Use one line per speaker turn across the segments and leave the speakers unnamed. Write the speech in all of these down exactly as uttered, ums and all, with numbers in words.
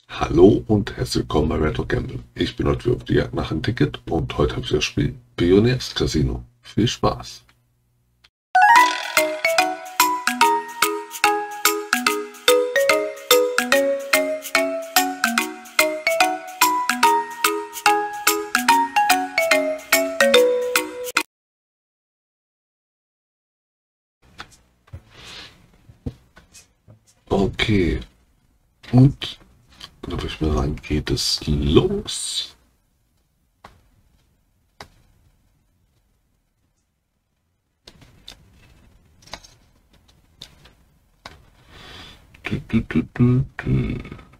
Hallo und herzlich willkommen bei Retro Gamble. Ich bin heute wieder auf die Jagd nach einem Ticket und heute habe ich das Spiel Pioneers Casino. Viel Spaß! Okay, und dann würde ich mal sagen, geht es los. Du, du, du, du, du.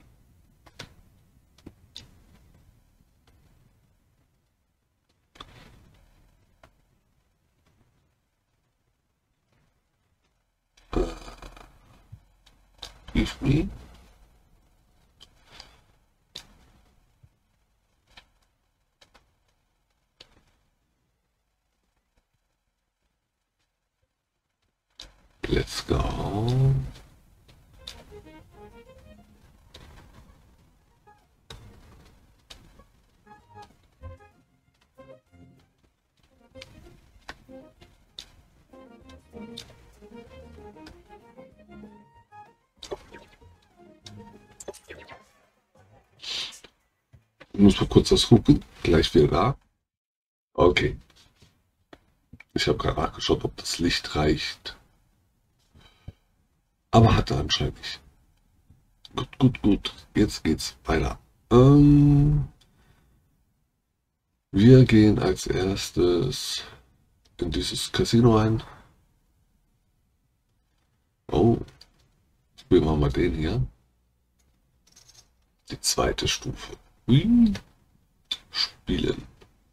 Give me. Let's go. Ich muss mal kurz was gucken. Gleich wieder da. Okay. Ich habe gerade nachgeschaut, ob das Licht reicht. Aber hatte anscheinend nicht. Gut, gut, gut. Jetzt geht's weiter. Ähm, wir gehen als erstes in dieses Casino ein. Oh, spielen wir mal den hier. Die zweite Stufe. Hui. Spielen.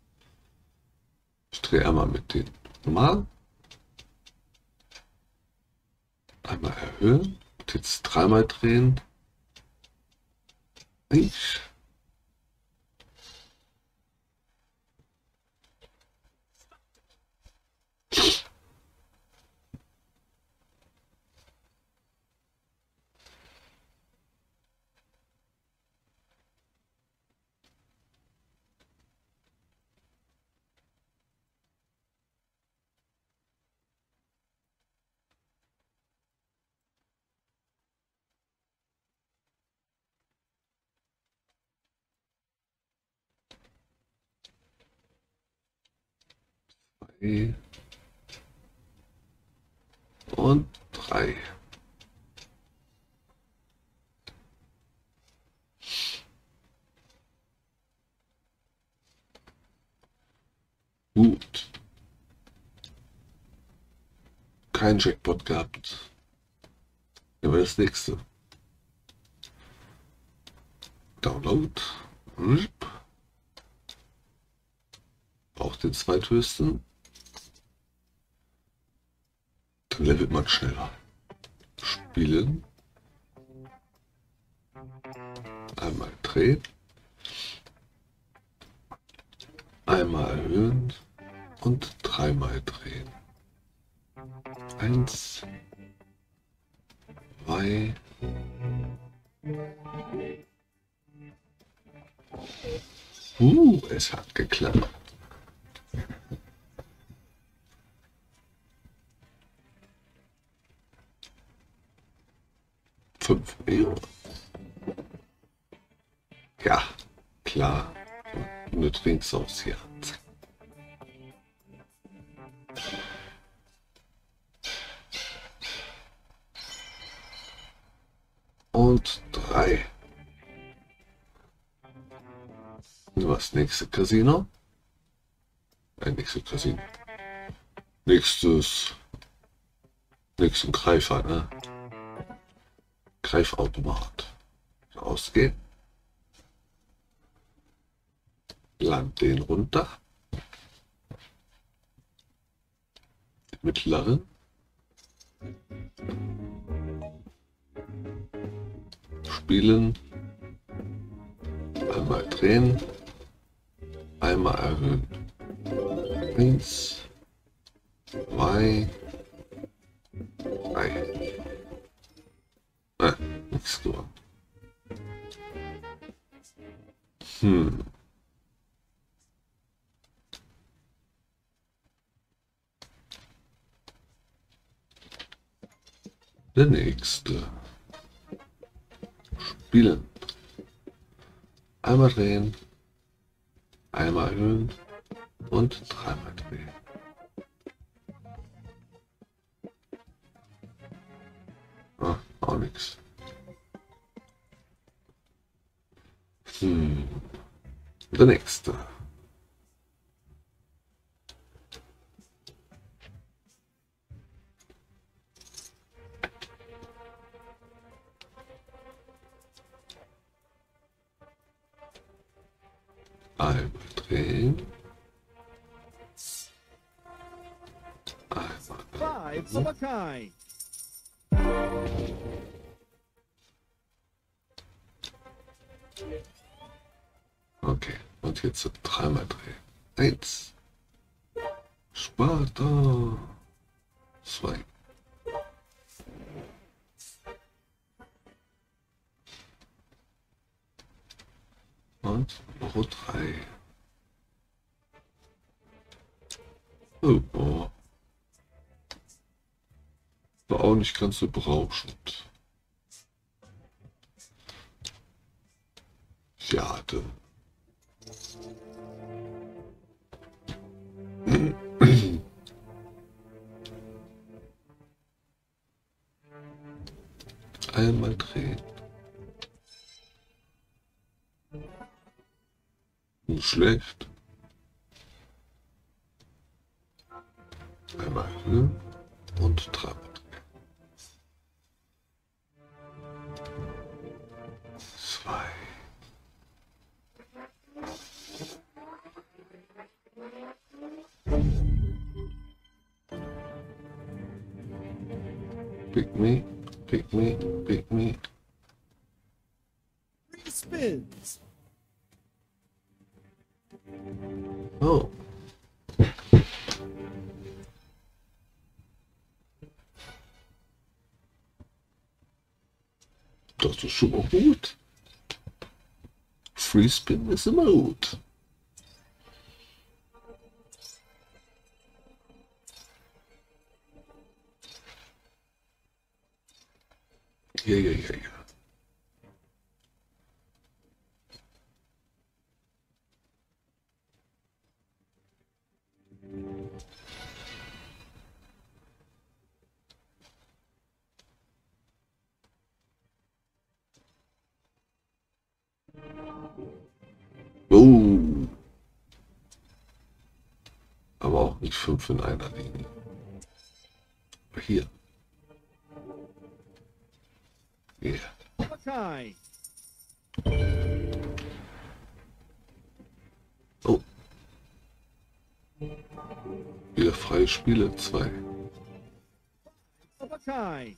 Ich drehe einmal mit den normal. Einmal erhöhen. Und jetzt dreimal drehen. Ich. Zwei. Und drei. Gut. Kein Jackpot gehabt. Aber das nächste. Download. Auch den zweithöchsten. Dann levelt man schneller. Spielen. Einmal drehen. Einmal erhöhen. Und dreimal drehen. Eins. Zwei. Uh, es hat geklappt. Fünf Millionen. Ja, klar. Eine Trinksauce hier. Und drei. Was nächste Casino? Ein nächstes Casino. Nächstes. Nächsten Greifer, ne? Greifautomat. Ausgehen. Land den runter. Den mittleren. Spielen. Einmal drehen. Einmal erhöhen. Eins. Zwei. Drei. Ah, nichts gewonnen. Hm. Der nächste. Spielen. Einmal drehen, einmal erhöhen und dreimal drehen. Ah, auch nichts. Hm. Der nächste. Einmal drehen. Einmal
Five of a kind.
Okay, und jetzt dreimal drehen. Eins. Sparta. Zwei. Und Nummer drei. Oh, oh. War auch nicht ganz so berauschend. Schade. Einmal drehen. Nicht schlecht. Einmal erhöhen und dreimal drehen. Zwei. Pick me, pick me, pick me.
Three spins.
Oh. Das ist schon mal gut. Free Spin ist immer gut. Ja, ja, ja, ja. Oh. Aber auch nicht fünf in einer Linie. Aber hier. Ja. Yeah.
Of a kind.
Oh. Wieder freie Spiele. Zwei.
Of a kind.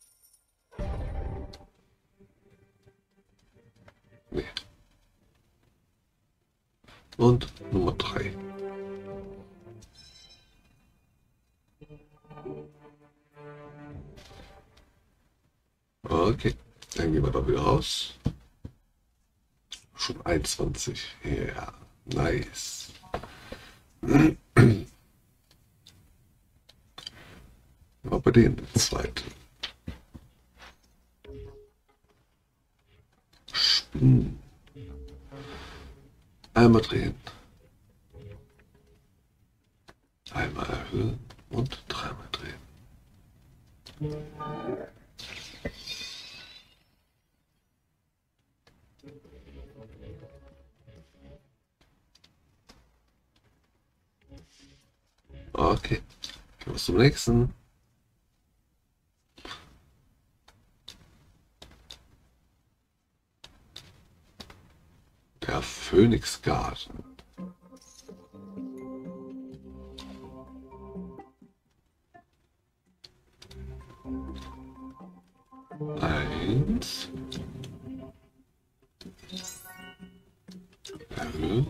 Nee. Und Nummer drei. Okay, dann gehen wir da wieder raus. Schon einundzwanzig. Ja, nice. Aber bei denen der zweite. Spinnen. Einmal drehen. Einmal erhöhen und dreimal drehen. Okay, gehen wir zum nächsten. Der Phoenix Garden. Eins. Erhöhen.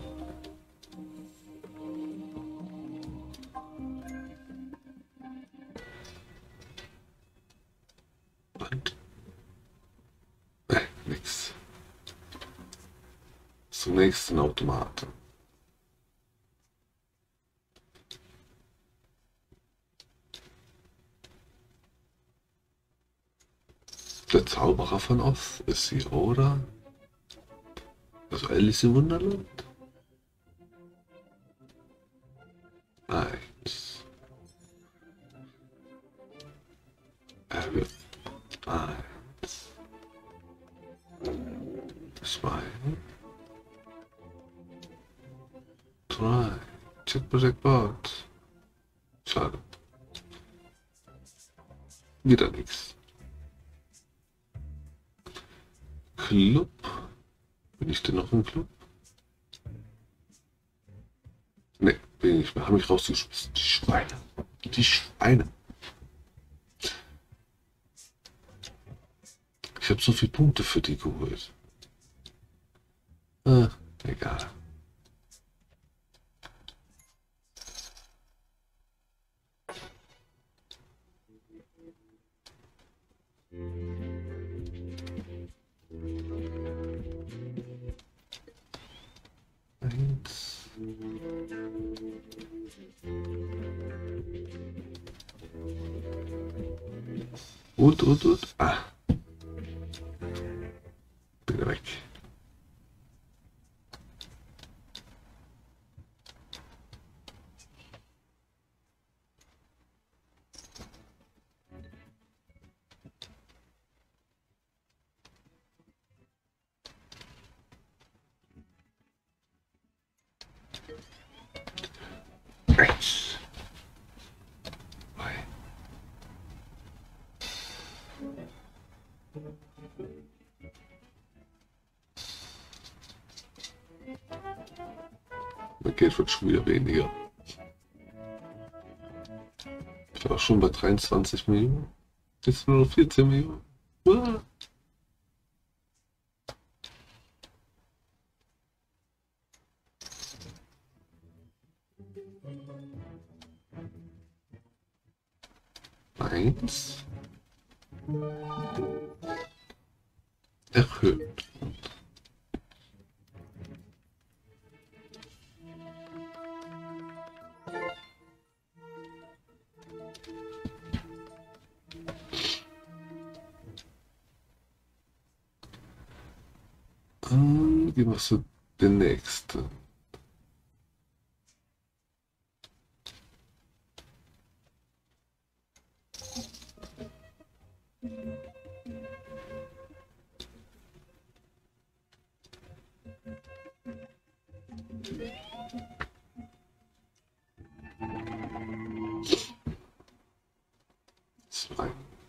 Und. Äh, nix. zum nächsten Automaten. Der Zauberer von Oz ist sie, oder? Also Alice im Wunderland? Eins. Erhöht. Eins. Zwei. Drei. Jackpot, Jackpot. Schade. Wieder nichts. Club. Bin ich denn noch im Club? Ne, bin ich nicht mehr. Haben mich rausgeschmissen. Die Schweine. Die Schweine. Ich habe so viele Punkte für die geholt. Ah, egal. Eins. Und, und, und. Ah. Bin weg. Eins. Zwei. Mein Geld wird schon wieder weniger. Ich war schon bei dreiundzwanzig Millionen. Jetzt nur noch vierzehn Millionen. Ah. Eins. Erhöht. Ähm, wie machst du den nächsten? Zwei.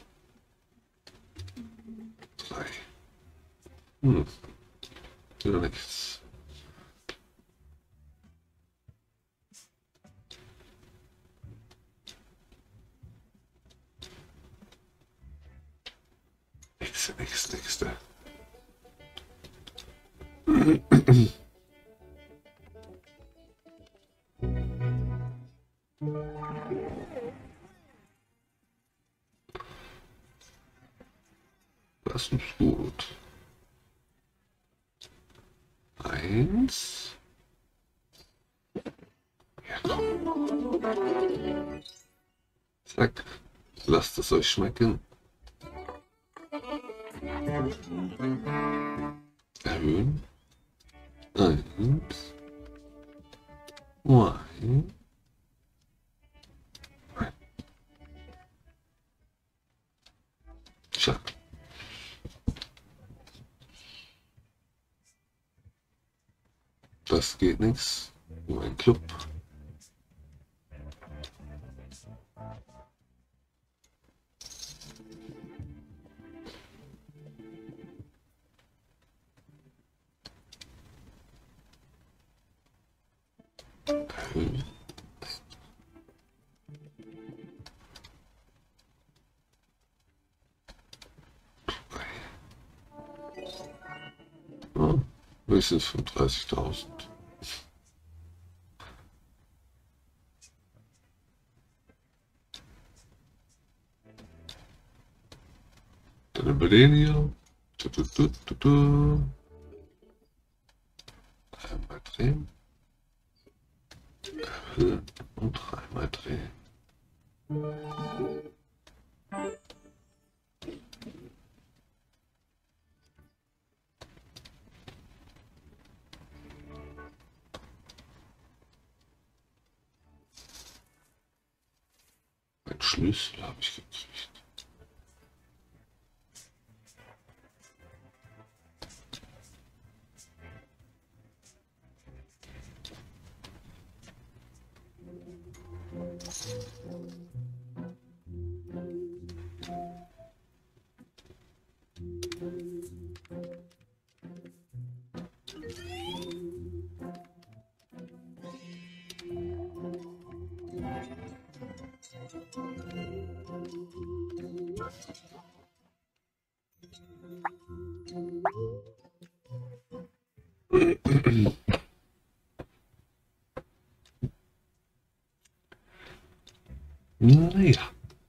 Drei. Hm. Wieder nichts. Nächste, nächste, nächste. Das ist gut. Eins. Ja, komm. Zack. Lasst es euch schmecken. Erhöhen. Eins. Zwei. Tja. Das geht nichts. Nur ein Club. Erhöhen. Oh, höchstens fünfunddreißigtausend. Dann über den hier. Du, du, du, du, du. drehen. Erhöhen und dreimal drehen. Ein Schlüssel habe ich gekriegt. Naja.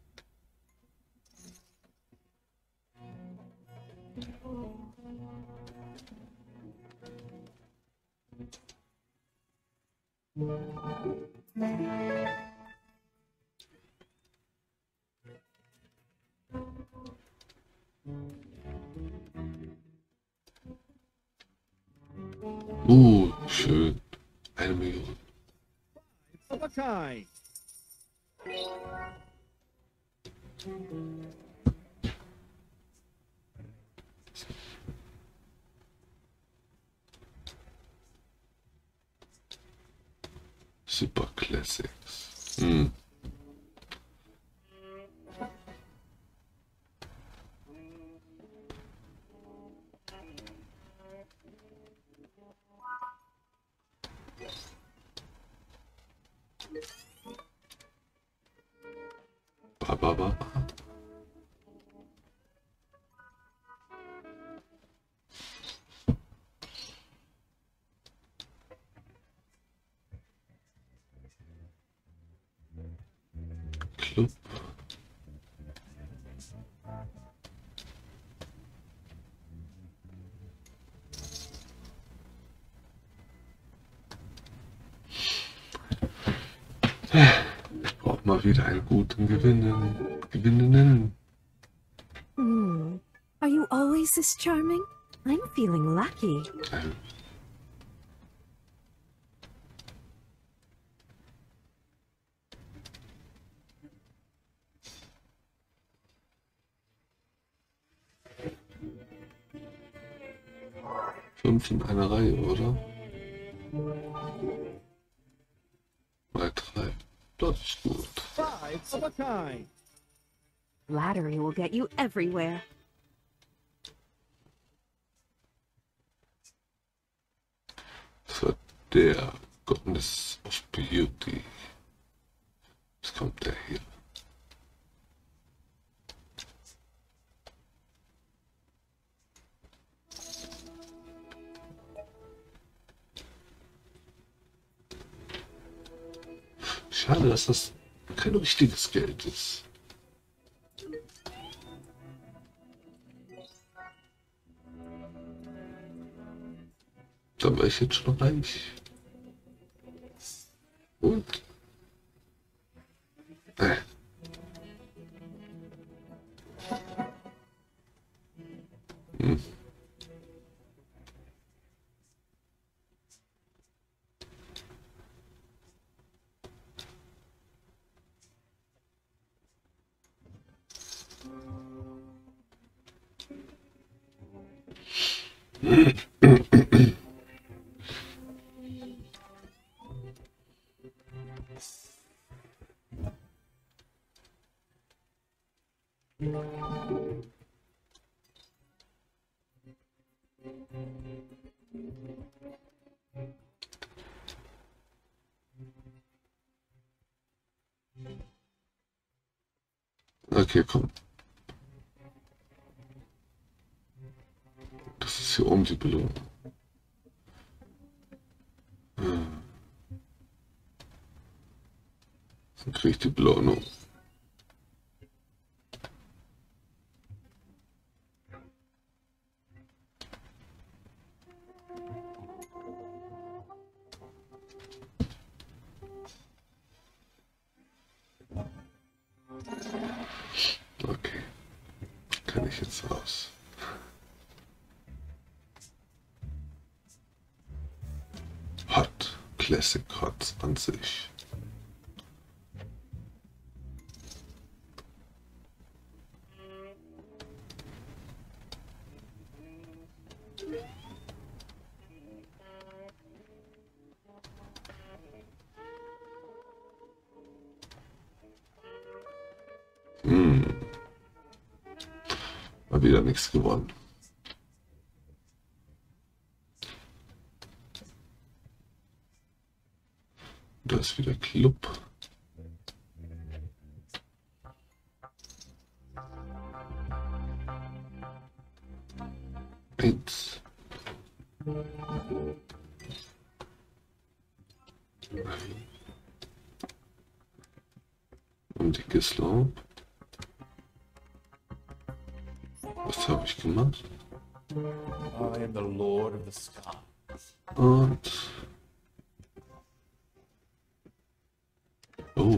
Uh, schön. Eine Million.
Of a kind.
Super Classics. Hm. Ba, ba, ba. Club. Ich brauche mal wieder einen guten Gewinnen. Gewinnenden.
Hmm. Are you always this charming? I'm feeling lucky.
Ähm, Fünf in einer Reihe, oder? Mal drei. Das ist gut.
Five of a kind.
Flattery will get you everywhere.
Das war der Goddess of Beauty. Was kommt der hier? Schade, dass das kein richtiges Geld ist. Dann war ich jetzt schon reich. Und? Äh. Hm. Okay, komm. Das ist hier oben die Belohnung. Hm. Dann kriege ich die Belohnung. Classic hat an sich. Hm. Mal wieder nichts gewonnen. Da ist wieder Club. Eins. Und die Gislau. Was habe ich gemacht?
I am the Lord of the Sky.
Und... Oh.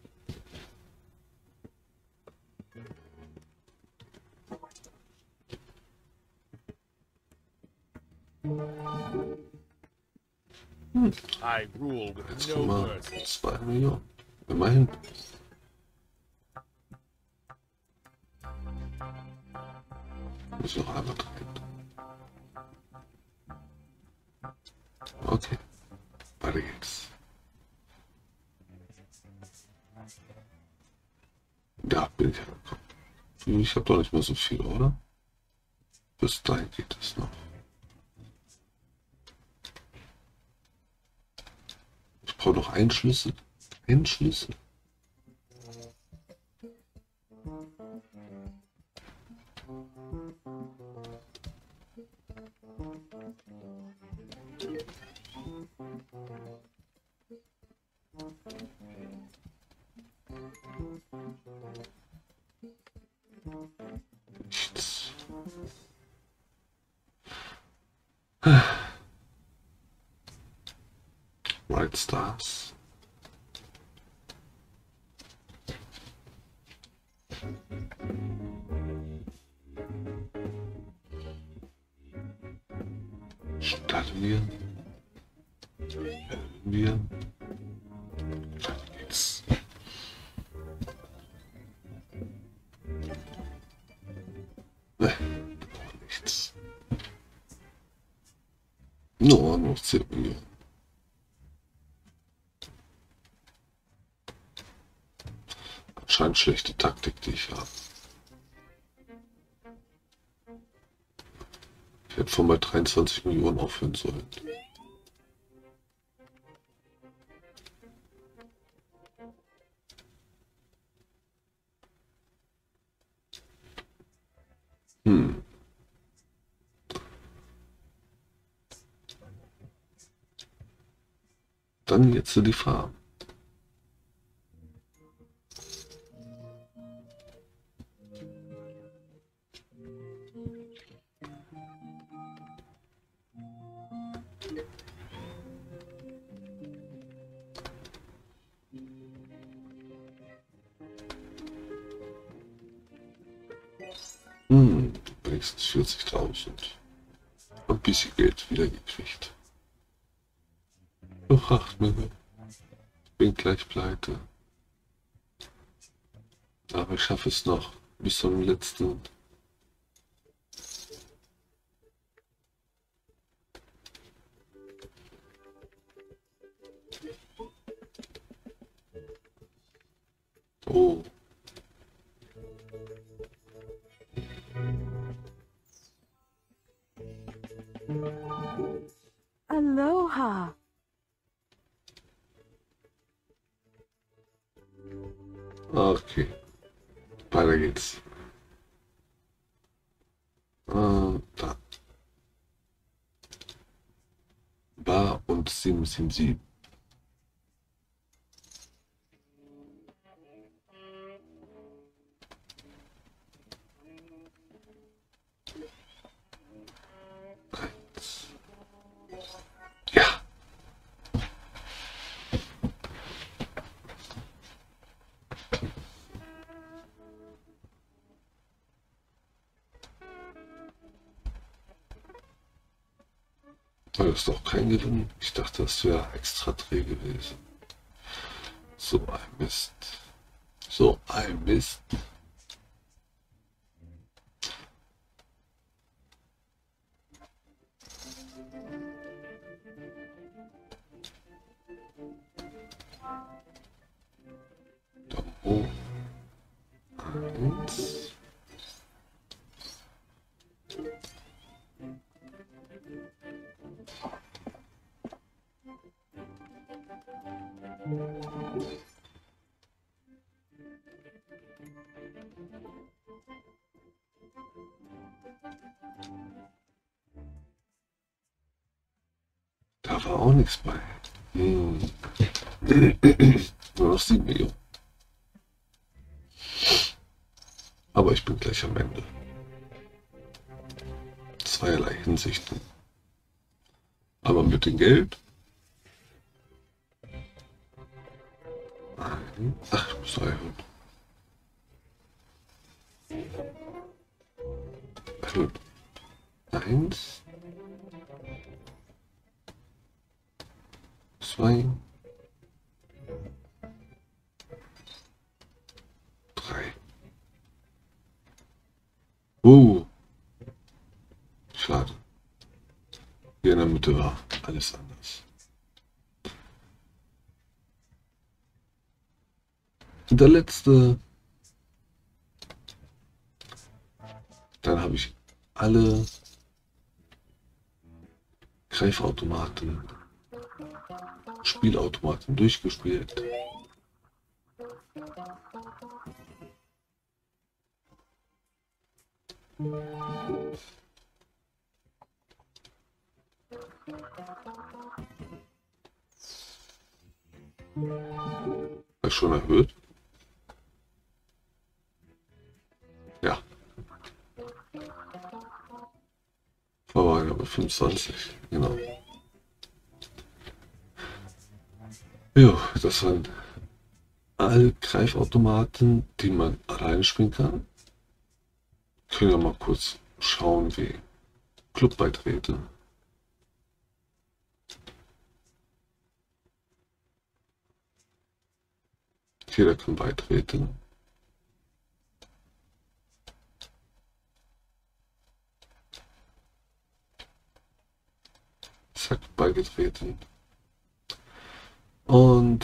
Hm.
I rule with
Jetzt
no
kommen wir
mercy.
zwei Millionen. Immerhin. Muss noch einmal drehen. Okay. Weiter geht's. Da bin ich angekommen. Ich habe doch nicht mehr so viel, oder? Bis dahin geht es noch. Ich brauche noch einen Schlüssel. Einen Schlüssel. Nichts. White Stars. Starten wir. Erhöhen wir. Dann geht's. Ne, nichts. Nur noch zehn Millionen. Anscheinend schlechte Taktik, die ich habe. Ich hätte von bei dreiundzwanzig Millionen aufhören sollen. Hm. Dann jetzt die Farben. Hm, wenigstens vierzigtausend. Ein bisschen Geld wieder gekriegt. Noch acht Millionen. Bin gleich pleite. Aber ich schaffe es noch bis zum letzten. Oh.
Aloha.
Okay. Weiter geht's. Äh, da. Bar und Sim sind sie. Eins. Ja. Das ist doch kein Gewinn. Ich dachte, das wäre extra Dreh gewesen. So ein Mist. So ein Mist. Da hoch. Eins. Da war auch nichts bei. Hm. Nur noch sieben Millionen. Aber ich bin gleich am Ende. Zweierlei Hinsichten. Aber mit dem Geld. Ach, ich muss erhöhen. Erhöhen. Eins. Zwei. Drei. Oh. Schade. Hier in der Mitte war alles anders. Und der letzte. Dann habe ich alle Greifautomaten, Spielautomaten durchgespielt. Ist schon erhöht? Ja. Vorwahl fünfundzwanzig, genau. Jo, das waren alle Greifautomaten, die man alleine spielen kann. Können wir mal kurz schauen, wie Clubbeitritte. Jeder kann beitreten. Zack, beigetreten. Und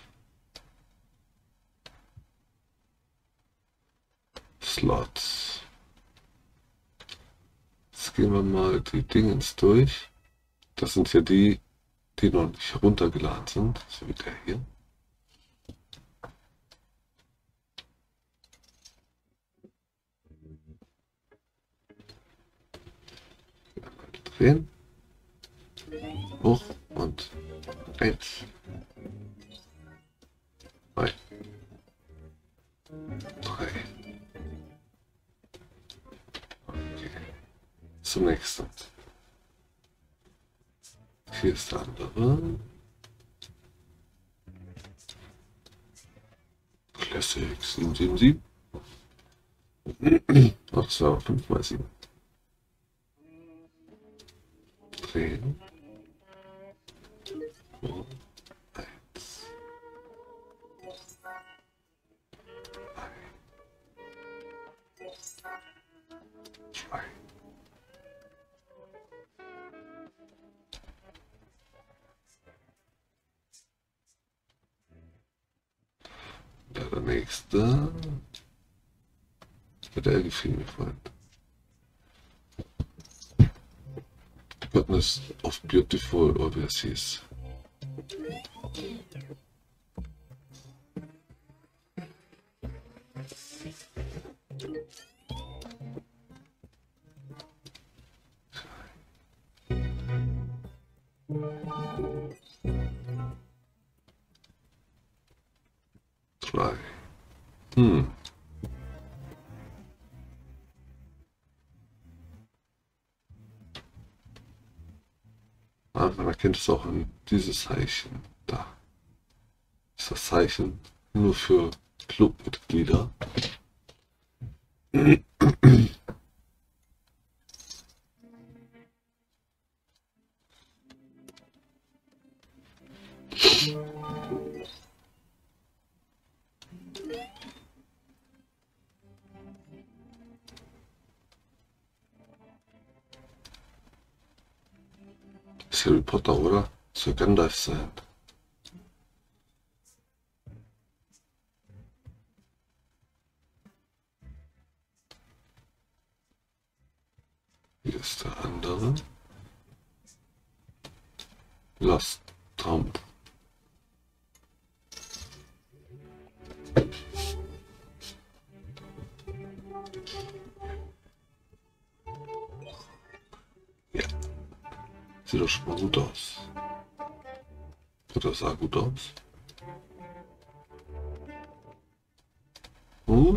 Slots. Jetzt gehen wir mal die Dingens durch. Das sind ja die, die noch nicht heruntergeladen sind, so wie der hier. Drehen. Hoch und eins. Zwei. Drei. Okay. Zum nächsten. Hier ist der andere. Classic sieben sieben sieben. Ach, das war fünf mal sieben. Drehen. Und eins. Zwei. Da der nächste. Der gefiel mir vorhin. Goodness of Beautiful Overseas. Drei. Hm. Ah, man erkennt es auch an dieses Zeichen. Da ist das Zeichen nur für Clubmitglieder. ist Harry Potter, oder? Das soll Gandalf sein. Hier ist der andere. Lost Trump. Ja. Sieht doch schon mal gut aus. Oder sah gut aus. Gut.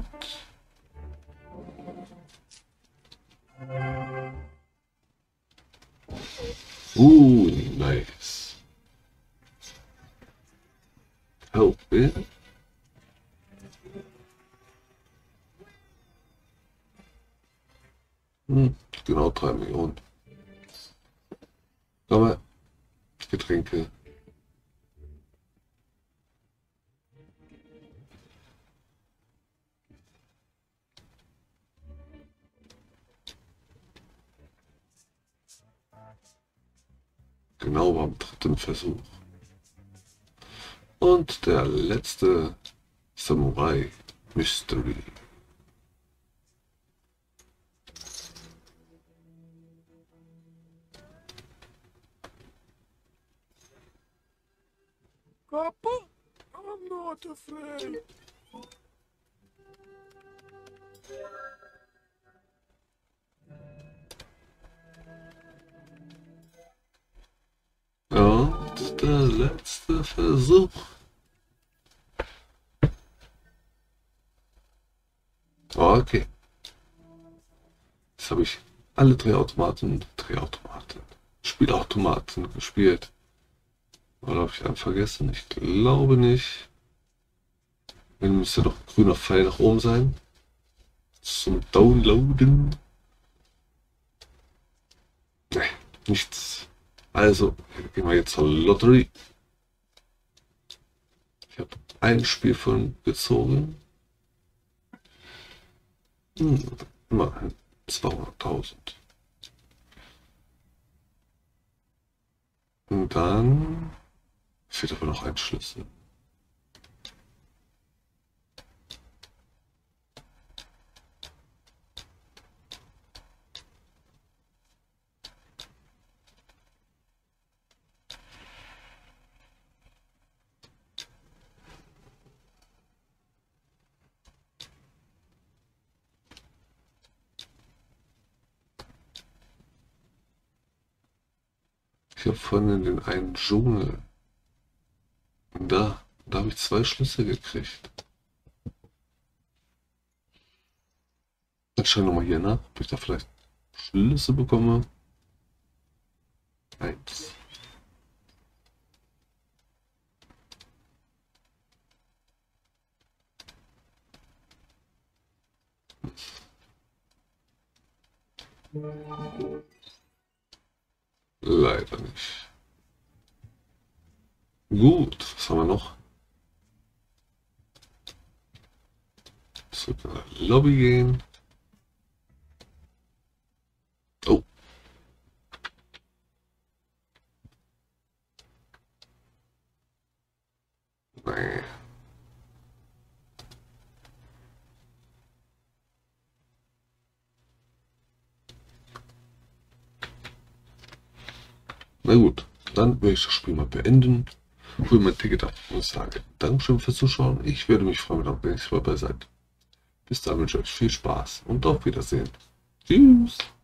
Uh, nice. Help me. Hm, genau drei Millionen. Aber Getränke. Genau beim dritten Versuch. Und der letzte Samurai Mystery.
Papa, I'm not afraid.
Und der letzte Versuch. Okay. Jetzt habe ich alle Drehautomaten, Drehautomaten, Spielautomaten gespielt. Oder habe ich einen vergessen? Ich glaube nicht. Dann müsste doch ein grüner Pfeil nach oben sein. Zum Downloaden. Ne, nichts. Also, gehen wir jetzt zur Lottery. Ich habe ein Spiel von gezogen. Hm, immerhin zweihunderttausend. Und dann fehlt aber noch ein Schlüssel. Ich habe vorhin in den einen Dschungel. Und da, da habe ich zwei Schlüssel gekriegt. Dann schaue ich nochmal hier nach, ob ich da vielleicht Schlüssel bekomme. Eins. Leider nicht. Gut, was haben wir noch? Zurück in die Lobby gehen. Oh. Nee. Na gut, dann werde ich das Spiel mal beenden, hole mein Ticket ab und sage Dankeschön fürs Zuschauen. Ich würde mich freuen, wenn ihr auch nächstes Mal dabei seid. Bis dahin wünsche ich euch viel Spaß und auf Wiedersehen. Tschüss.